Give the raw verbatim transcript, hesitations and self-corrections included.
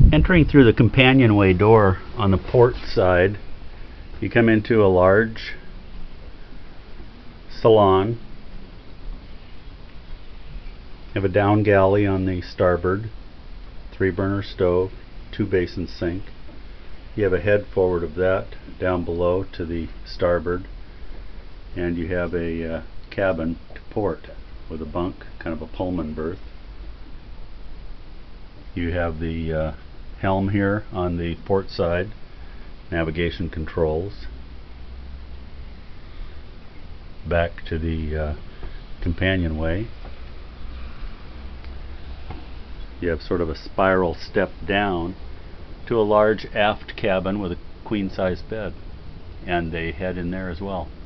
Entering through the companionway door on the port side, you come into a large salon. You have a down galley on the starboard, three burner stove, two basin sink. You have a head forward of that down below to the starboard, and you have a uh, cabin to port with a bunk, kind of a Pullman berth. You have the uh, helm here on the port side, navigation controls. Back to the uh, companionway. You have sort of a spiral step down to a large aft cabin with a queen size bed, and a head in there as well.